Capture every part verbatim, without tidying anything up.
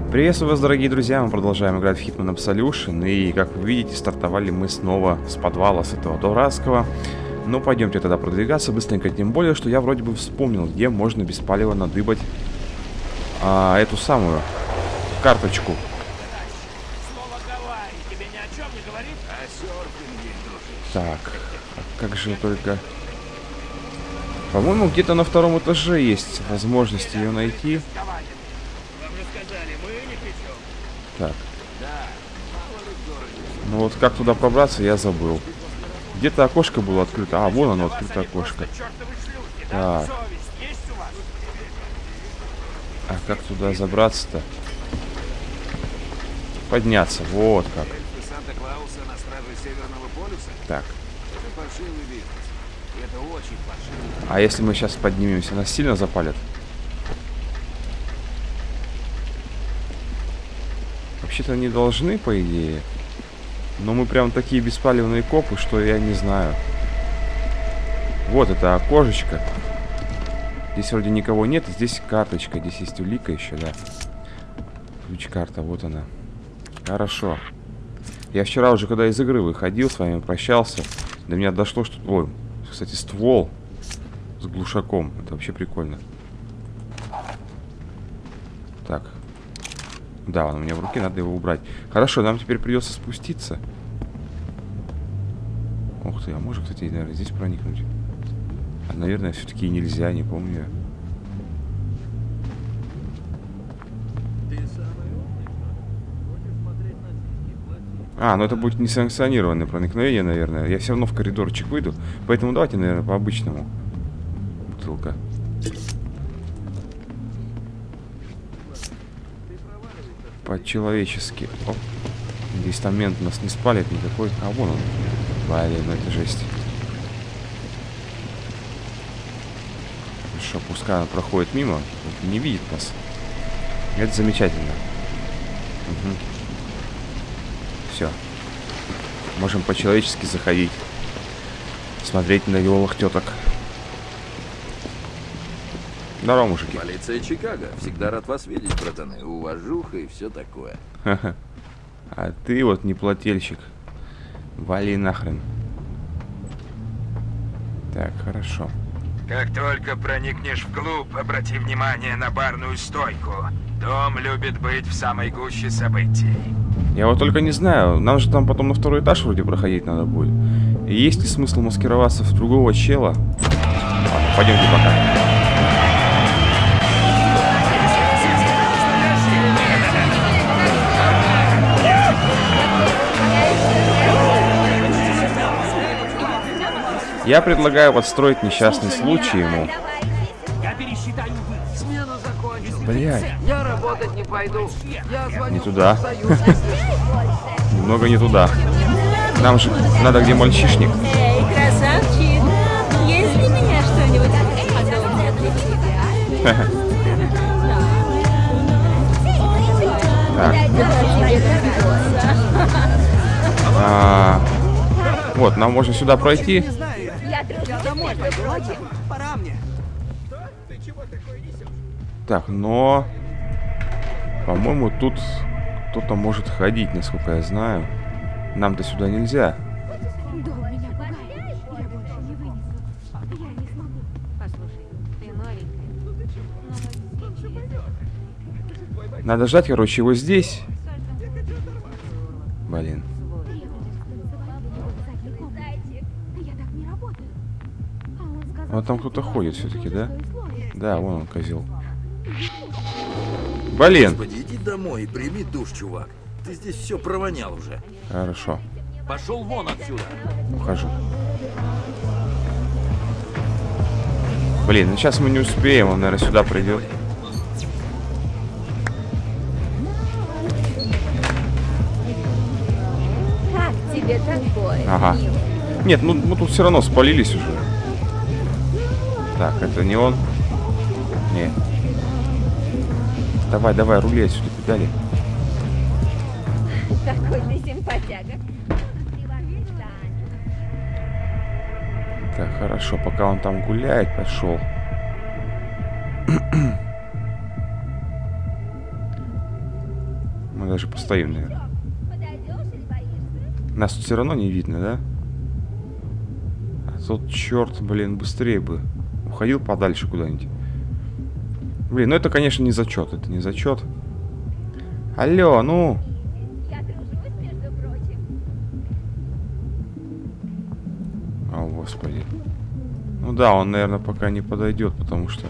Приветствую вас, дорогие друзья, мы продолжаем играть в Hitman Absolution. И, как вы видите, стартовали мы снова с подвала, с этого дурацкого. Но пойдемте тогда продвигаться быстренько, тем более, что я вроде бы вспомнил, где можно без палева надыбать а, эту самую карточку. Так, а как же только... По-моему, где-то на втором этаже есть возможность ее найти. Так. Ну вот как туда пробраться, я забыл. Где-то окошко было открыто. А, вон оно, открыто окошко. Так. А как туда забраться-то? Подняться, вот как. Так. А если мы сейчас поднимемся, нас сильно запалят? Вообще-то не должны, по идее. Но мы прям такие беспалевные копы, что я не знаю. Вот это окошечко. Здесь вроде никого нет. Здесь карточка. Здесь есть улика еще, да. Ключ-карта, вот она. Хорошо. Я вчера уже, когда из игры выходил, с вами прощался. До меня дошло, что... Ой, кстати, ствол с глушаком. Это вообще прикольно. Так. Да, он у меня в руке, надо его убрать. Хорошо, нам теперь придется спуститься. Ух ты, а может, кстати, наверное, здесь проникнуть? А, наверное, все-таки нельзя, не помню. А, ну это будет несанкционированное проникновение, наверное. Я все равно в коридорчик выйду. Поэтому давайте, наверное, по-обычному. Бутылка. По-человечески. Оп. Здесь там мент нас не спалит никакой. А вон он. Блин, ну это жесть. Хорошо, пускай она проходит мимо. Не видит нас. Это замечательно. Угу. Все. Можем по-человечески заходить. Смотреть на веселых теток. Здорово, мужики. Полиция Чикаго. Всегда рад вас видеть, братаны. Уважуха и все такое. Ха-ха. А ты вот не плательщик. Вали нахрен. Так, хорошо. Как только проникнешь в клуб, обрати внимание на барную стойку. Дом любит быть в самой гуще событий. Я вот только не знаю, нам же там потом на второй этаж вроде проходить надо будет. И есть ли смысл маскироваться в другого чела? Ладно, пойдемте пока. Я предлагаю подстроить несчастный случай ему. Блядь. Я работать не пойду. Я звоню. Не туда. Немного не туда. Нам же надо, где мальчишник. Эй, красавчик, есть ли у меня что-нибудь подобное для тебя? Так. А, вот, нам можно сюда пройти. Пора мне. Так, но... По-моему, тут кто-то может ходить, насколько я знаю. Нам-то сюда нельзя. Надо ждать, короче, его здесь. Блин. Вот там кто-то ходит все-таки, да? Да, вон он, козел. Блин. Господи, иди домой и прими душ, чувак. Ты здесь все провонял уже. Хорошо. Пошел вон отсюда. Ухожу. Блин, ну сейчас мы не успеем, он, наверное, сюда придет. Как тебе такое? Ага. Нет, ну мы тут все равно спалились уже. Так, это не он. Нет. Давай, давай, рули отсюда, педали. Какой ты симпатяга. Так, хорошо, пока он там гуляет, пошел. даже постоим, наверное. Нас тут все равно не видно, да? А тут, черт, блин, быстрее бы. Уходил подальше куда-нибудь. Блин, ну это, конечно, не зачет. Это не зачет. Алло, ну... О, господи. Ну да, он, наверное, пока не подойдет, потому что...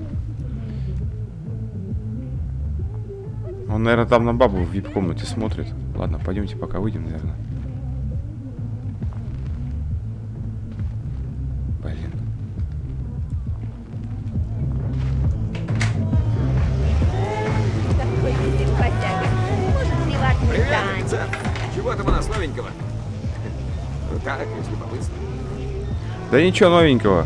Он, наверное, там на бабу в вип-комнате смотрит. Ладно, пойдемте пока выйдем, наверное. Блин. Привет, офицер! Чего там у нас новенького? Так, если по-быстрому. Да ничего новенького.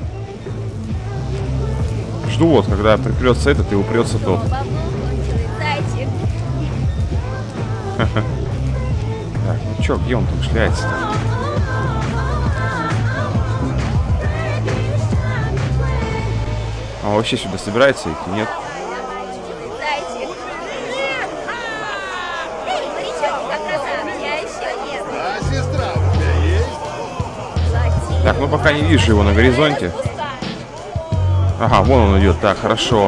Жду вот, когда припрется этот и упрется тот. Так, ну чё, где он там шляется-то? А он вообще сюда собирается идти? Нет? Так, ну пока не вижу его на горизонте. Ага, вон он идет. Так, хорошо.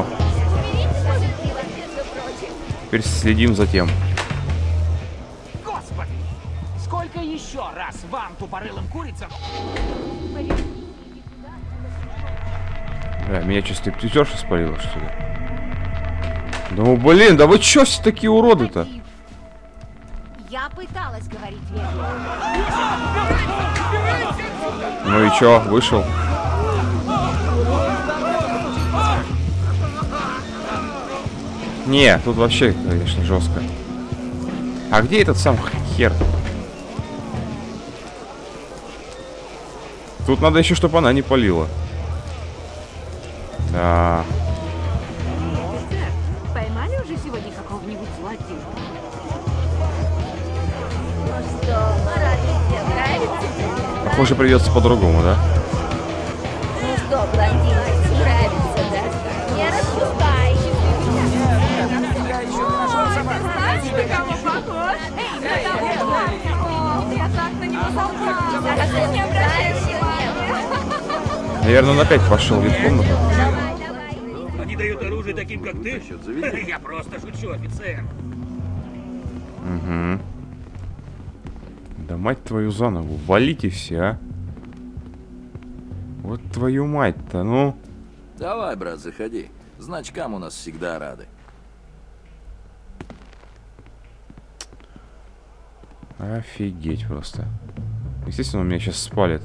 Теперь следим за тем. Господи! Сколько еще раз вам, тупорылым курицам? Бля, меня что, стриптизерша спалила, что ли? Ну, блин, да вы чё все такие уроды-то? Я пыталась говорить верно. Ну и чё, вышел? Не, тут вообще, конечно, жестко. А где этот сам хер? Тут надо еще, чтобы она не палила. Да. Поймали уже сегодня какого-нибудь злодея? Ну что, Марат, тебе нравится? Похоже, придется по-другому, да? Ну что, блондинка, нравится, да? Не распускай. Я еще не нашел собаку. Знаешь, на кого похож? На кого? О, я так на него запала. А ты не обращаешь внимания? Наверное, он опять пошел в вип-комнату. Они дают оружие таким, как ты? Насчет заведения. Я просто шучу, офицер. Угу. Да мать твою за ногу, валите все, а. Вот твою мать-то, ну. Давай, брат, заходи. Значкам у нас всегда рады. Офигеть просто. Естественно, он меня сейчас спалит.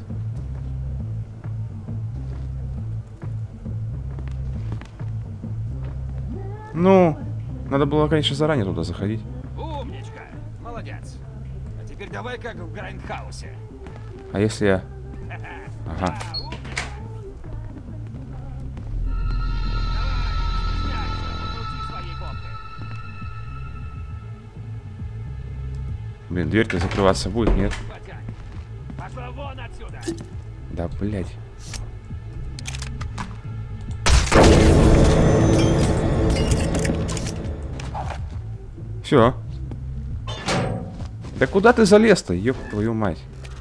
Ну, надо было, конечно, заранее туда заходить. Умничка. Молодец. А теперь давай как в Грайндхаусе. А если я... Ага. Блин, дверь-то закрываться будет, нет? Пошла вон отсюда. Да, блядь. Все. Да куда ты залез-то, ёб твою мать?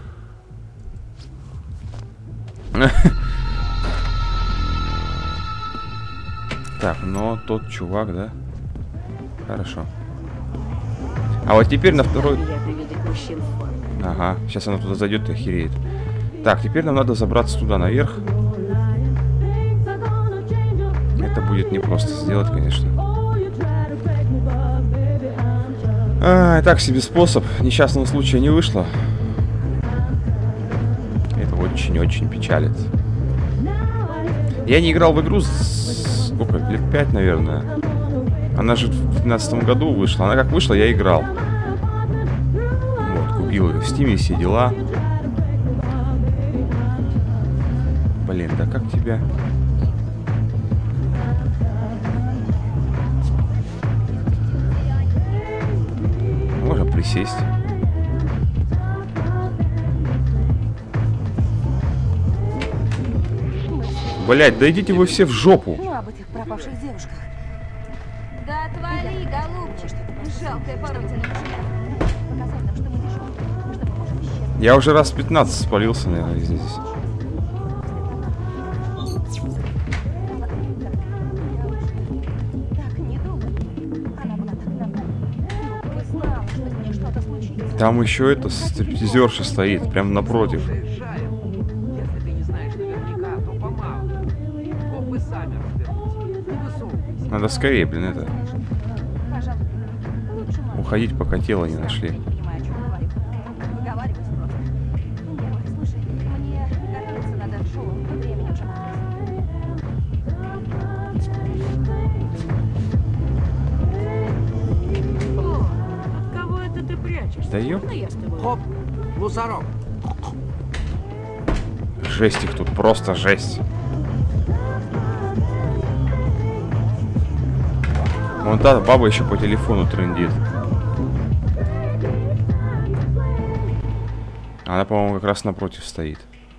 Так, но тот чувак, да? Хорошо. А вот теперь на второй... Ага, сейчас она туда зайдет и охереет. Так, теперь нам надо забраться туда наверх. Это будет непросто сделать, конечно. А, так себе способ. Несчастного случая не вышло. Это очень-очень печалит. Я не играл в игру с... сколько? Лет пять, наверное. Она же в две тысячи пятнадцатом году вышла. Она как вышла, я играл. Вот, купил ее в Стиме, все дела. Блин, да как тебя... Можно присесть. Блять, да идите вы все в жопу. Ну, об этих пропавших девушках. Да отвали, голубчик. Жалкая породина. Показать нам, что мы дешевые, что мы можем исчезнуть. Я уже раз пятнадцать спалился, наверное, здесь. Так, не думай. Она была так нормальна. Ты знала, что с ней что-то случится. Там еще эта стриптизерша стоит, прям напротив. Решаем. Если ты не знаешь наверняка, то помалу. Копы сами разберутся. Не высовывайся. Надо скорее, блин, это. Пожалуй, лучше мы... Уходить, пока тело не нашли. Не понимаю, о чем говорю. Выговаривайся просто. Нервы. Слушай, мне готовиться надо к шоу. Времени уже мало. О, от кого это ты прячешься? Да ёп. Можно я с тобой? Хоп, мусорок. Жесть их тут, просто жесть. Вон та баба еще по телефону трындит. Она, по-моему, как раз напротив стоит.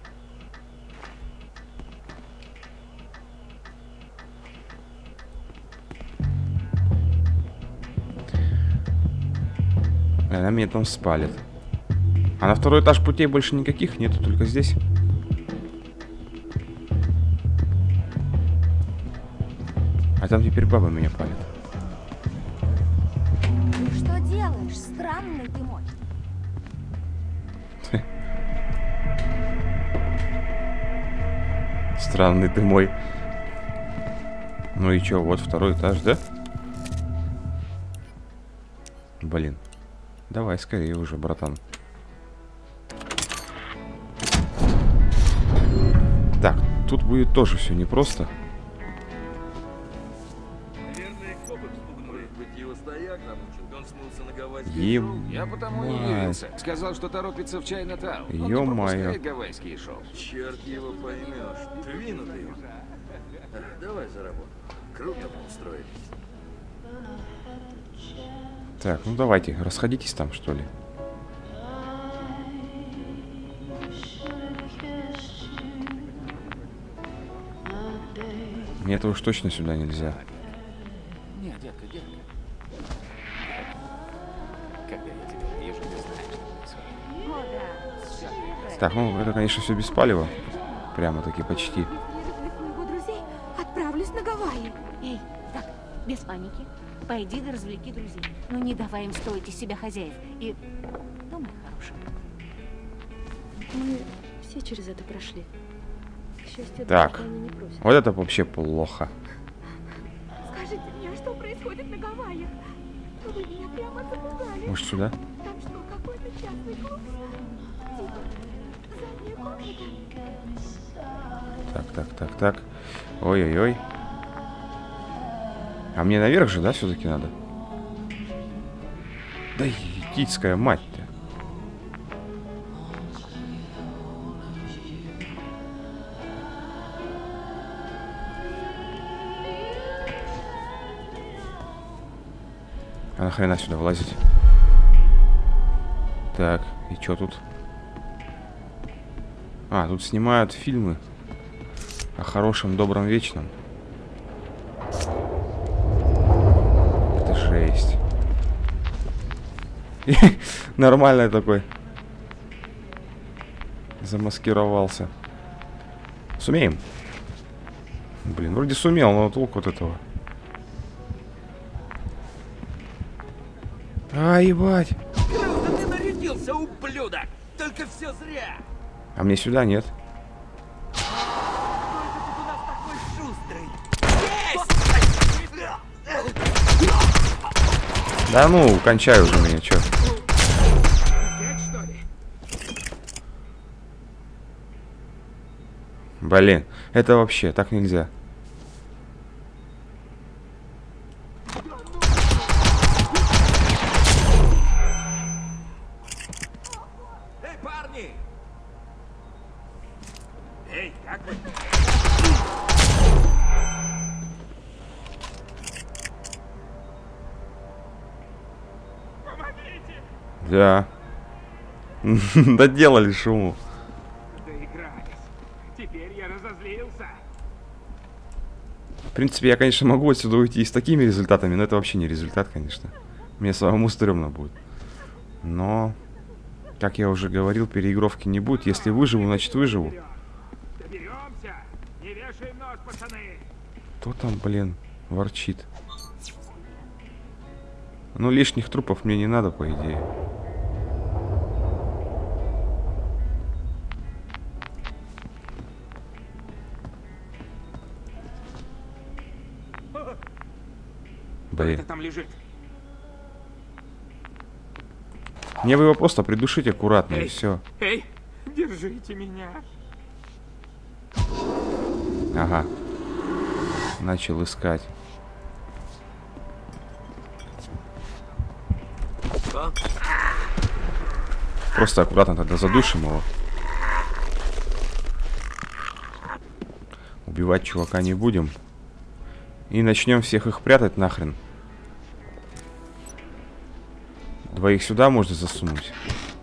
Она меня там спалит. А на второй этаж путей больше никаких нету, только здесь. А там теперь баба меня палит. Ты что делаешь? Странный ты мой. Странный ты мой. Ну и чё, вот второй этаж, да? Блин. Давай скорее уже, братан. Так, тут будет тоже все непросто. Наверное, копы вспугнули. Ем... Я потому и Мать. явился. Сказал, что торопится в Чайна-таун. Он не Ё-моё. пропускает гавайские шоу. Черт его поймешь. Двинутый он. А, давай за работу. Круто мы устроились. Так, ну давайте, расходитесь там, что ли. Мне это уж точно сюда нельзя. Нет, детка, детка. Когда я тебя вижу, ты знаешь, что происходит. О, да. Так, ну это, конечно, все без палева. Прямо-таки почти. Его друзей отправлюсь на Гавайи. Эй, так, без паники. Пойди да развлеки друзей. Ну не давай им строить из себя хозяев. И думай хорошим. Мы все через это прошли. К счастью, Так, даже они не просят. вот это вообще плохо. Скажите мне, что происходит на Гавайях? Вы меня прямо запугали. Может, сюда? Там что, какой-то частный клуб? Типа, задняя комната? Так, так, так, так. Ой-ой-ой. А мне наверх же, да, все-таки надо? Да етицкая мать-то. А нахрена сюда влазить? Так, и что тут? А, тут снимают фильмы о хорошем, добром, вечном. Это жесть. Нормальный такой. Замаскировался. Сумеем? Блин, вроде сумел, но толку от этого. А, ебать. Круто ты нарядился, ублюдок! Только все зря! А мне сюда нет. Да ну, кончай уже меня, чё. Блин, это вообще так нельзя. Эй, парни! Эй, как вы? Да. Доделали шуму. Доигрались. Теперь я разозлился. принципе, я, конечно, могу отсюда уйти и с такими результатами, но это вообще не результат, конечно. Мне самому стрёмно будет. Но, как я уже говорил, переигровки не будет. Если выживу, значит выживу. Доберемся! Не вешаем нос, пацаны! Кто там, блин, ворчит? Ну, лишних трупов мне не надо, по идее. Блин. Кто там лежит? Мне вы его просто придушить аккуратно, Эй, и все. Эй, держите меня. Ага. Начал искать. Что? Просто аккуратно тогда задушим его. Убивать чувака не будем. И начнем всех их прятать нахрен. Двоих сюда можно засунуть.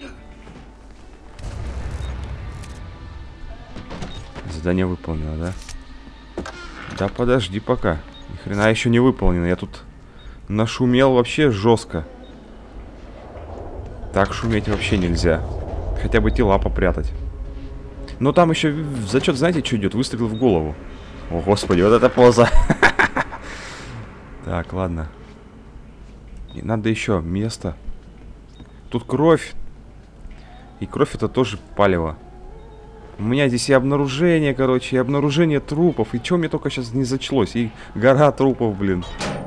Задание выполнено, да? Да подожди пока. Ни хрена еще не выполнено. Я тут нашумел вообще жестко. Так шуметь вообще нельзя. Хотя бы тела попрятать. Но там еще в зачет, знаете, что идет? Выстрел в голову. О, господи, вот эта поза. Так, ладно. И надо еще место. Тут кровь. И кровь это тоже палево. У меня здесь и обнаружение, короче, и обнаружение трупов. И что мне только сейчас не зачлось? И гора трупов, блин.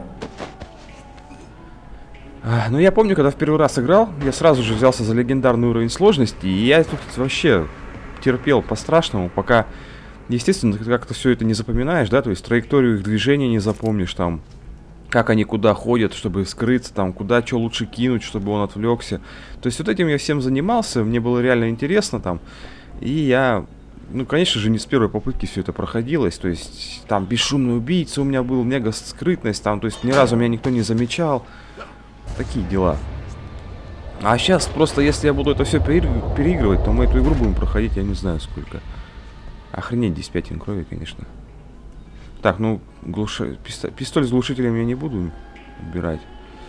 А, ну, я помню, когда в первый раз играл, я сразу же взялся за легендарный уровень сложности. И я тут вообще терпел по-страшному, пока, естественно, ты как-то все это не запоминаешь, да? То есть траекторию их движения не запомнишь, там, как они куда ходят, чтобы скрыться, там, куда что лучше кинуть, чтобы он отвлекся. То есть вот этим я всем занимался, мне было реально интересно там. И я, ну, конечно же, не с первой попытки все это проходилось. То есть там бесшумный убийца у меня был, мега скрытность там, то есть ни разу меня никто не замечал. Такие дела. А сейчас просто, если я буду это все переигрывать, то мы эту игру будем проходить, я не знаю сколько. Охренеть, десять пятен крови, конечно. Так, ну, глуша... Пистоль... Пистоль с глушителем я не буду убирать.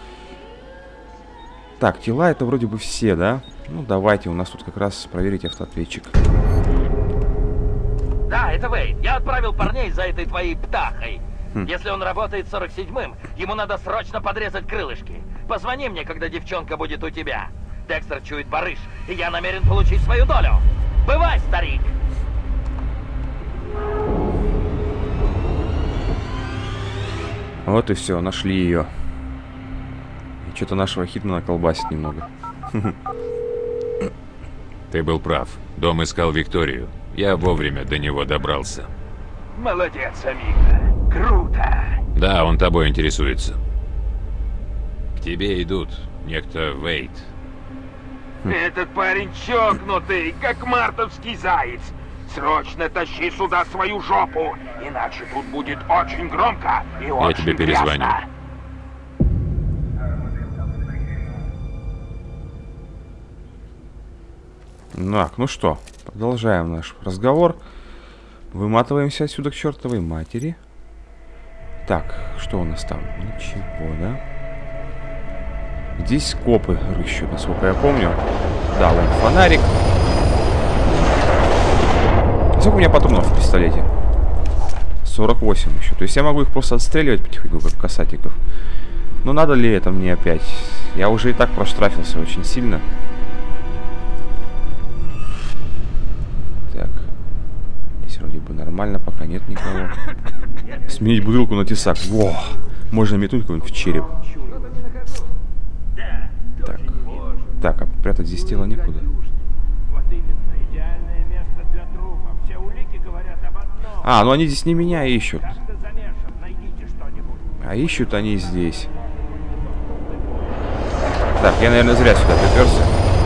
Так, тела это вроде бы все, да? Ну, давайте, у нас тут как раз проверить автоответчик. Да, это Вейд. Я отправил парней за этой твоей птахой. Хм. Если он работает сорок седьмым, ему надо срочно подрезать крылышки. Позвони мне, когда девчонка будет у тебя. Декстер чует барыш, и я намерен получить свою долю. Бывай, старик! Вот и все, нашли ее. И что-то нашего Хитмана колбасит немного. Ты был прав. Дом искал Викторию. Я вовремя до него добрался. Молодец, Амиго. Круто. Да, он тобой интересуется. К тебе идут некто Вейд. Этот парень чокнутый, как мартовский заяц. Срочно тащи сюда свою жопу, иначе тут будет очень громко и очень Я тебе перезвоню. грязно. Так, ну что, продолжаем наш разговор. Выматываемся отсюда к чертовой матери. Так, что у нас там? Ничего, да? Здесь копы рыщут, насколько я помню. Да, вон фонарик. Сколько у меня патронов в пистолете? сорок восемь еще. То есть я могу их просто отстреливать потихоньку, как касатиков. Но надо ли это мне опять? Я уже и так проштрафился очень сильно. Так. Здесь вроде бы нормально, пока нет никого. Сменить бутылку на тесак. Во! Можно метнуть кого-нибудь в череп. Так. Так, а прятать здесь тело некуда. А, ну они здесь не меня ищут. А ищут они здесь. Так, я, наверное, зря сюда приперся.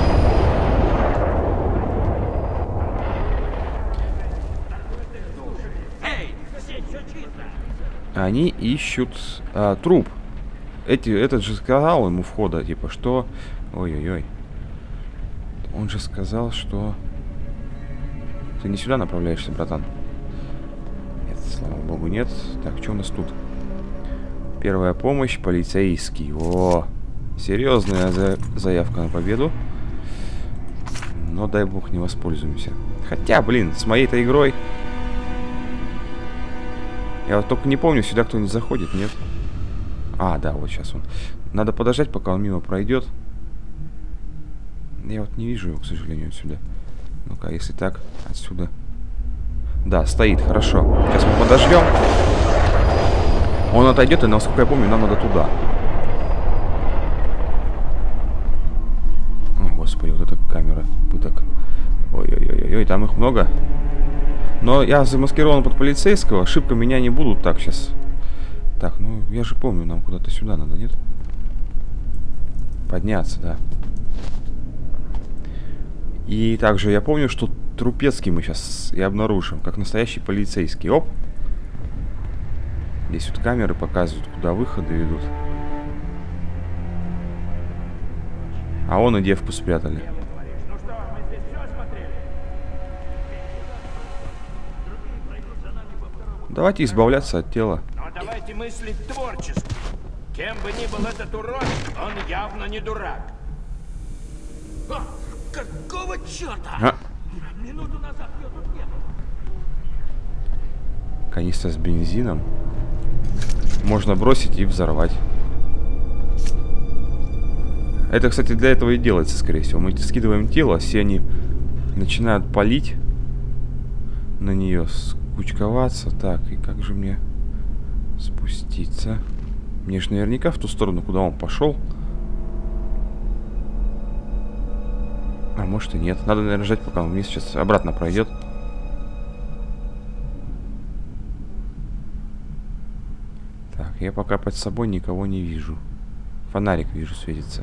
Они ищут а, труп. Эти, этот же сказал ему входа, типа, что... Ой-ой-ой. Он же сказал, что... Ты не сюда направляешься, братан. Нет. Слава богу, нет. Так, что у нас тут? Первая помощь, полицейский. О, серьезная за заявка на победу. Но дай бог не воспользуемся. Хотя, блин, с моей-то игрой... Я вот только не помню, сюда кто-нибудь заходит, нет? А, да, вот сейчас он. Надо подождать, пока он мимо пройдет. Я вот не вижу его, к сожалению, отсюда. Ну-ка, если так, отсюда. Да, стоит, хорошо. Сейчас мы подождем. Он отойдет, и, насколько я помню, нам надо туда. О, господи, вот эта камера пыток. Ой-ой-ой-ой, там их много. Но я замаскирован под полицейского. Ошибка меня не будут так сейчас. Так, ну, я же помню, нам куда-то сюда надо, нет? Подняться, да. И также я помню, что Трупецкий мы сейчас и обнаружим, как настоящий полицейский. Оп! Здесь вот камеры показывают, куда выходы ведут. А он и девку спрятали. Давайте избавляться от тела. Но давайте мыслить творчески. Кем бы ни был этот урод, он явно не дурак. А, какого черта? А. Минуту назад ее тут не было. Канистра с бензином. Можно бросить и взорвать. Это, кстати, для этого и делается, скорее всего. Мы скидываем тело, все они начинают палить на нее, скучковаться. Так, и как же мне спуститься? Мне же наверняка в ту сторону, куда он пошел. А может и нет. Надо, наверное, ждать, пока он вниз сейчас обратно пройдет. Так, я пока под собой никого не вижу. Фонарик вижу, светится.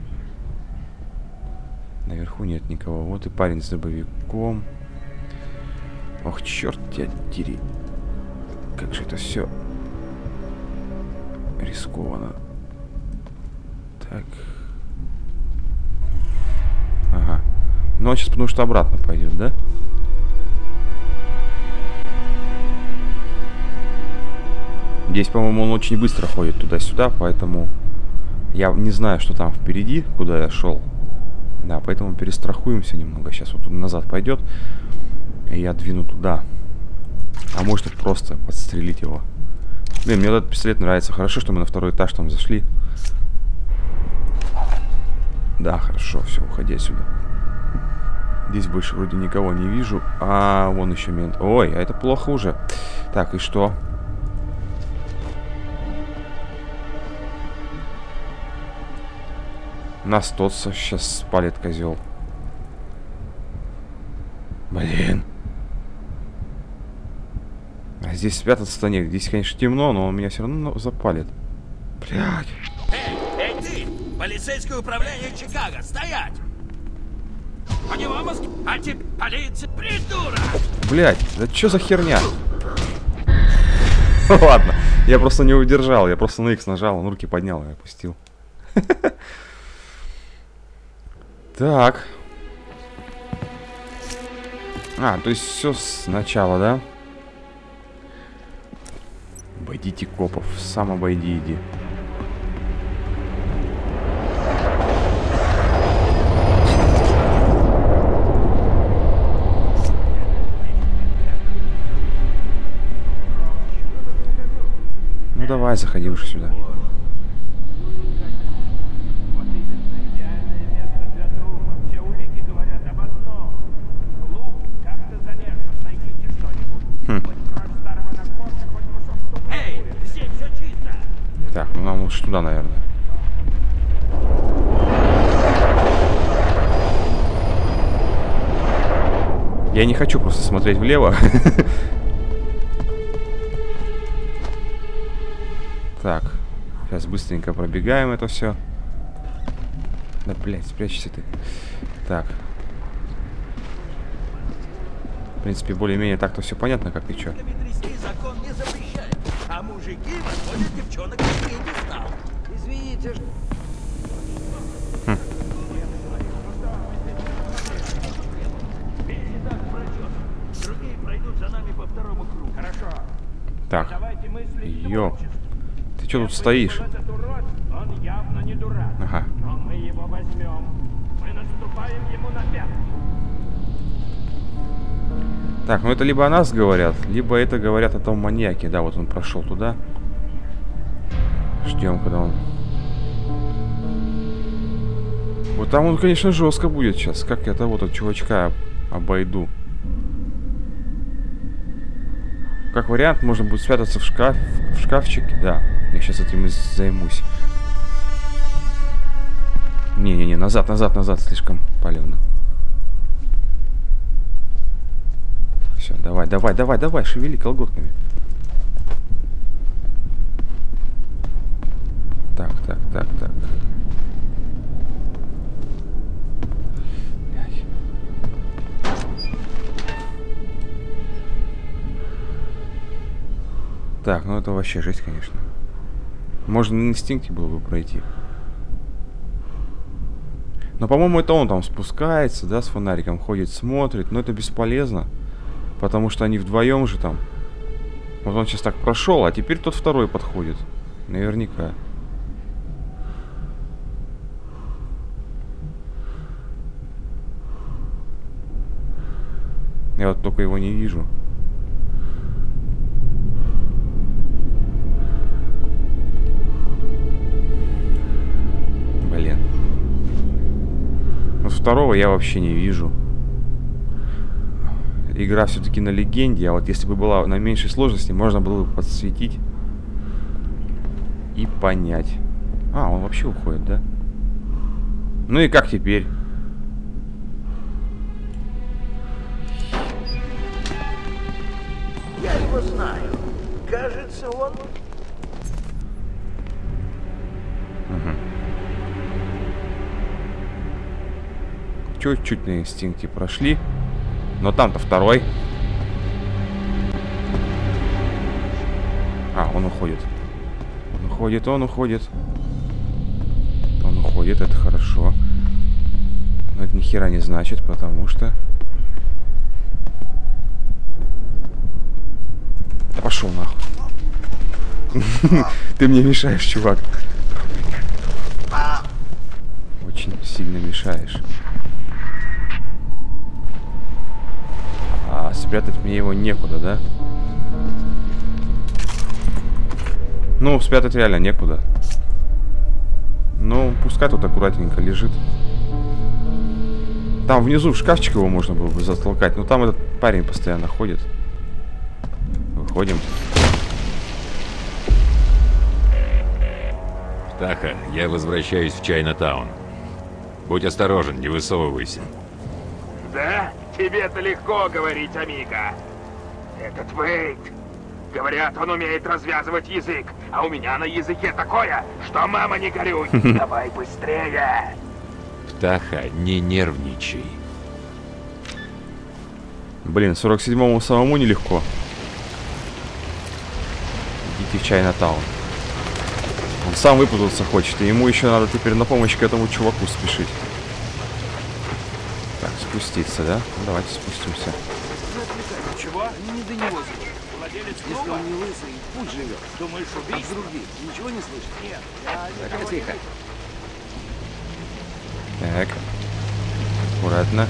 Наверху нет никого. Вот и парень с дробовиком. Ох, черт тебя дери. Как же это все рискованно. Так. Ага. Ну, он сейчас потому что обратно пойдет, да? Здесь, по-моему, он очень быстро ходит туда-сюда, поэтому я не знаю, что там впереди, куда я шел. Да, поэтому перестрахуемся немного. Сейчас вот он назад пойдет, и я двину туда. А может просто подстрелить его. Блин, мне этот пистолет нравится. Хорошо, что мы на второй этаж там зашли. Да, хорошо, все, уходи отсюда. Здесь больше вроде никого не вижу. А, вон еще мент. Ой, а это плохо уже. Так, и что? Нас тот сейчас спалит, козел. Блин. А здесь спрятаться-то нет. Здесь, конечно, темно, но он меня все равно запалит. Блядь. Эй, эй ты! Полицейское управление Чикаго! Стоять! У него мозг... А теперь полиция... Придурок! Блядь, да что за херня? Ладно, я просто не удержал. Я просто на X нажал, он руки поднял и опустил. Так. А, то есть все сначала, да? Обойдите копов. Сам обойди, иди. Ну давай, заходи уже сюда. Так, ну нам лучше туда, наверное. Я не хочу просто смотреть влево. Так, сейчас быстренько пробегаем это все. Да, блядь, спрячься ты. Так. В принципе, более-менее так-то все понятно, как и что. А мужики водят девчонок в пьедестал. Извините. Хм. Другие пройдут за нами по второму кругу. Хорошо. Ты что тут стоишь? Он явно не дурак. Ага. Но мы его возьмем. Мы наступаем ему на пятки. Так, ну это либо о нас говорят, либо это говорят о том маньяке. Да, вот он прошел туда. Ждем, когда он... Вот там он, конечно, жестко будет сейчас. Как я того вот чувачка обойду. Как вариант, можно будет спрятаться в шкаф, в шкафчике. Да, я сейчас этим и займусь. Не-не-не, назад, назад, назад, слишком палевно. Все, давай, давай, давай, давай, шевели колготками. Так, так, так, так. Так, ну это вообще жесть, конечно. Можно на инстинкте было бы пройти. Но, по-моему, это он там спускается, да, с фонариком, ходит, смотрит. Но это бесполезно. Потому что они вдвоем же там. Вот он сейчас так прошел, а теперь тот второй подходит. Наверняка. Я вот только его не вижу. Блин. Вот второго я вообще не вижу. Игра все-таки на легенде, а вот если бы была на меньшей сложности, можно было бы подсветить и понять. А, он вообще уходит, да? Ну и как теперь? Я его знаю. Кажется, он... Угу. Чуть-чуть на инстинкте прошли. Но там-то второй. А, он уходит. Он уходит, он уходит. Он уходит, это хорошо. Но это ни хера не значит, потому что... Да пошел нахуй. Ты мне мешаешь, чувак. Очень сильно мешаешь. А спрятать мне его некуда, да? Ну, спрятать реально некуда. Ну, пускай тут аккуратненько лежит. Там внизу в шкафчик его можно было бы затолкать, но там этот парень постоянно ходит. Выходим. Птаха, я возвращаюсь в Чайна-таун. Будь осторожен, не высовывайся. Да? Тебе-то легко говорить, Амиго. Этот Вейд. Говорят, он умеет развязывать язык. А у меня на языке такое, что мама не горюй. Давай быстрее. Птаха, не нервничай. Блин, сорок седьмому самому нелегко. Идите в Чайна-таун. Он сам выпутаться хочет, и ему еще надо теперь на помощь к этому чуваку спешить. Так, спуститься, да? Ну, давайте спустимся. Чего? Не до него зовут. Владелец клуба? Если он не лысый, пусть живет. Думаешь, убийство? А других ничего не слышишь? Нет, я... Так, тихо. Так. Аккуратно.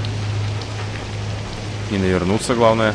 Не навернуться, главное.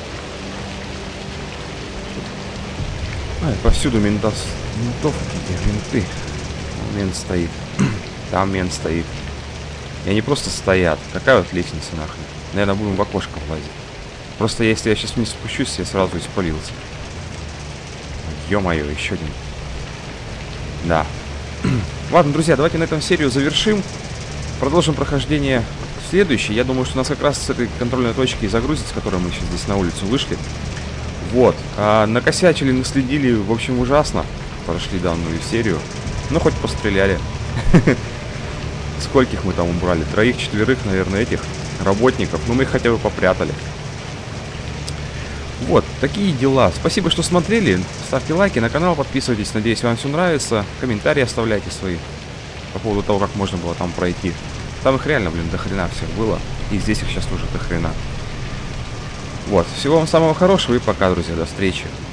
Ай, повсюду ментов... ментовки, где менты. Мент стоит. Там мент стоит. И они просто стоят. Какая вот лестница нахрен? Наверное, будем в окошко влазить. Просто если я сейчас не спущусь, я сразу испалился. Ё-моё, еще один. Да. Ладно, друзья, давайте на этом серию завершим. Продолжим прохождение следующей. Я думаю, что нас как раз с этой контрольной точки и загрузит, с которой мы сейчас здесь на улицу вышли. Вот. А, накосячили, наследили, в общем, ужасно. Прошли данную серию. Ну, хоть постреляли. Скольких мы там убрали? Троих, четверых, наверное, этих работников. Ну, мы их хотя бы попрятали. Вот, такие дела. Спасибо, что смотрели. Ставьте лайки на канал, подписывайтесь. Надеюсь, вам все нравится. Комментарии оставляйте свои по поводу того, как можно было там пройти. Там их реально, блин, до хрена всех было. И здесь их сейчас тоже до хрена. Вот, всего вам самого хорошего и пока, друзья. До встречи.